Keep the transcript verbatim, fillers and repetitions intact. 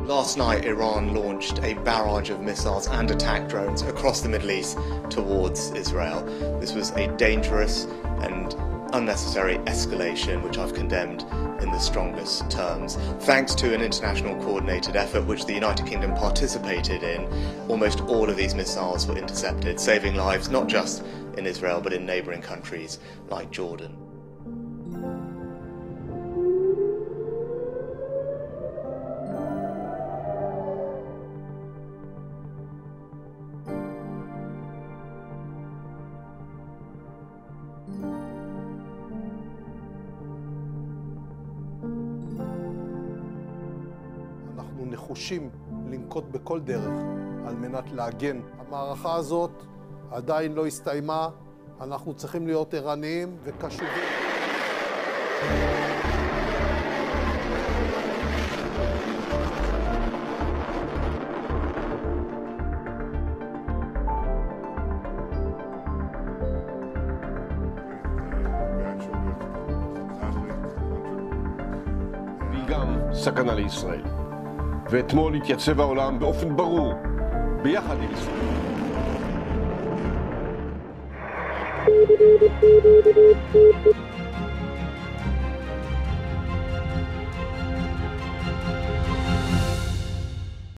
Last night, Iran launched a barrage of missiles and attack drones across the Middle East towards Israel. This was a dangerous and unnecessary escalation, which I've condemned in the strongest terms. Thanks to an international coordinated effort which the United Kingdom participated in, almost all of these missiles were intercepted, saving lives not just in Israel but in neighbouring countries like Jordan. אנחנו נחושים לנקוט בכל דרך על מנת להגן. המערכה הזאת עדיין לא הסתיימה, אנחנו צריכים להיות ערניים וקשובים. והיא גם סכנה לישראל. ואתמול התייצב העולם באופן ברור, ביחד עם ישראל.